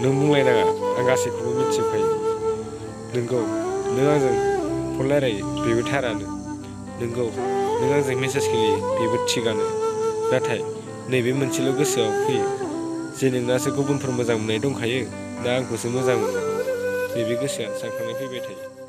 नों बुंलायनाङा आं गासैखौबो मिथिजोबखायो। नोंगौ नों आंजों फन रायलायो बेबो थारानो। नोंगौ नों आंजों मेसेज गेलेयो बेबो थिगानो। नाथाय नैबे मोनसेल' गोसोआव फैयो जे नोंनासो गुबुनफोर मोजां मोननाय दंखायो ना आंखौसो मोजां मोनो। नैबे गोसोआ सानखांनाय फैबाय थायो।